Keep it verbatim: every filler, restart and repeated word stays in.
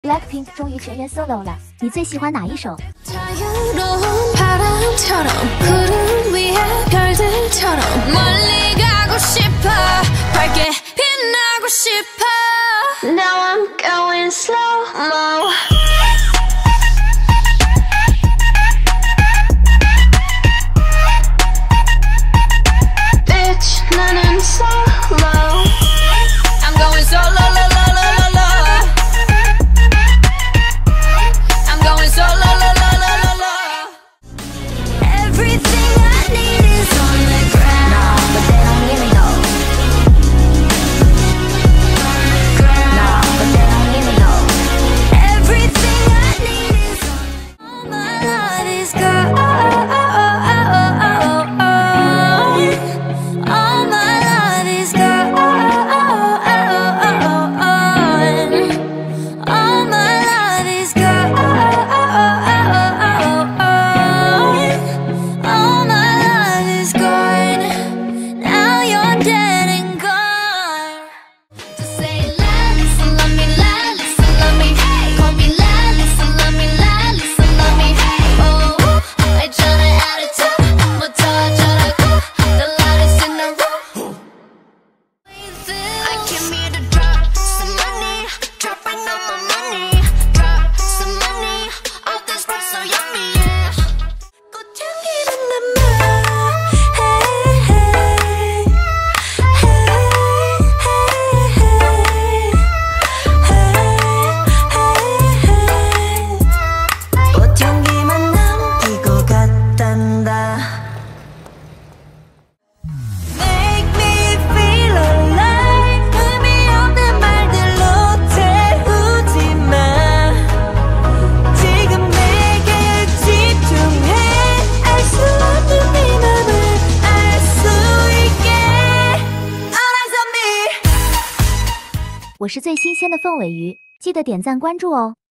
BLACKPINK 终于全员solo了，你最喜欢哪一首？ Now I'm going slow-mo. Bitch, 나는 solo. I'm going solo, lo, lo, lo, lo, lo. I'm going solo, lo, lo, lo, lo, lo. Everything I need is on the ground. No, but they don't hear me though. 我是最新鲜的凤尾鱼，记得点赞关注哦。